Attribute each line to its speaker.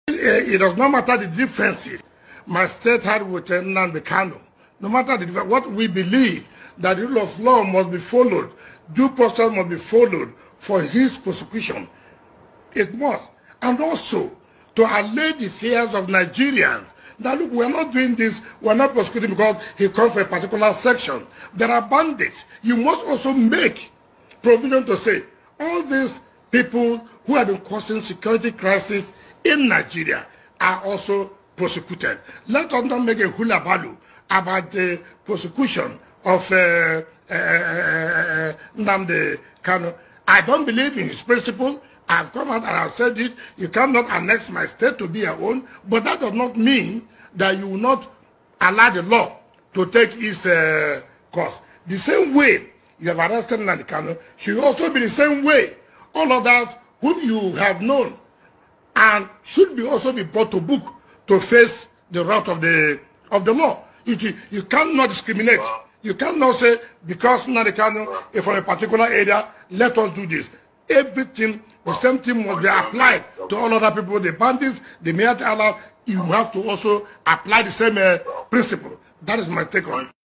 Speaker 1: It does not matter the differences my state had with Nnamdi Kanu. No matter the difference, what we believe, that the rule of law must be followed, due process must be followed for his prosecution. It must. And also, to allay the fears of Nigerians that, look, we're not doing this, we're not prosecuting because he comes from a particular section. There are bandits. You must also make provision to say, all these people who have been causing security crisis in Nigeria are also prosecuted. Let us not make a hula baloo about the prosecution of Nnamdi Kanu. I don't believe in his principle. I've come out and I've said it. You cannot annex my state to be your own, but that does not mean that you will not allow the law to take its course. The same way you have arrested Nnamdi Kanu should also be the same way all others whom you have known and should be also be brought to book to face the wrath of the law. You cannot discriminate. You cannot say, because Nnamdi Kanu is from a particular area, let us do this. Everything, the same thing must be applied to all other people, the bandits, the Miyeti Allah. You have to also apply the same principle. That is my take on it.